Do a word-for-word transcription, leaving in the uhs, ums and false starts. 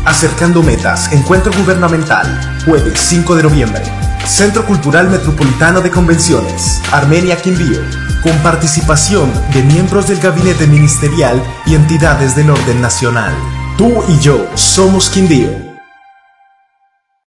Acercando Metas, Encuentro Gubernamental, jueves cinco de noviembre. Centro Cultural Metropolitano de Convenciones, Armenia, Quindío, con participación de miembros del gabinete ministerial y entidades del orden nacional. Tú y yo somos Quindío.